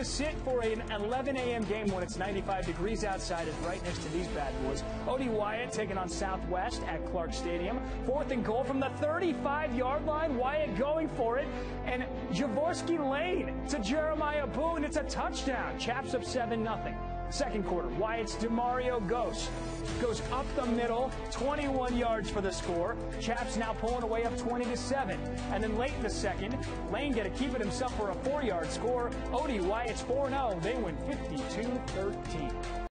to sit for an 11 a.m. game when it's 95 degrees outside is right next to these bad boys. Wyatt taking on Southwest at Clark Stadium. 4th and goal from the 35-yard line. Wyatt going for it. And Jorvorskie Lane to Jeremiah Boone. It's a touchdown. Chaps up 7-0. Second quarter, Wyatt's Damario Goss goes up the middle, 21 yards for the score. Chaps now pulling away up 20-7. And then late in the second, Lane got to keep it himself for a 4-yard score. Wyatt's 4-0. They win 52-13.